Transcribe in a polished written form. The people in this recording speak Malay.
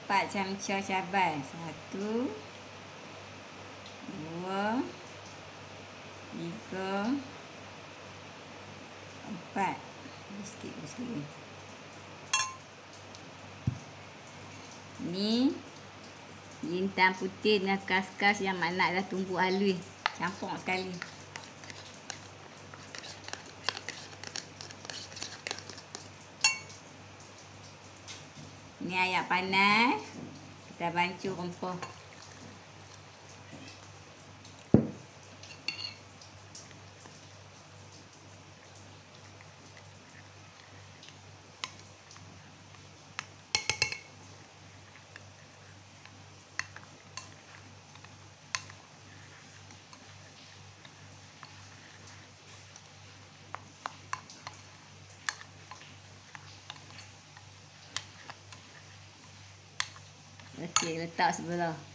4 camca cabai. 1, 2, 3, 4. Sikit. Ni jintan putih dengan kas-kas yang Mak Nat dah tumbuk halus. Campur sekali. Ni air panas. Kita bancuh rempah. Okey, letak sebelah.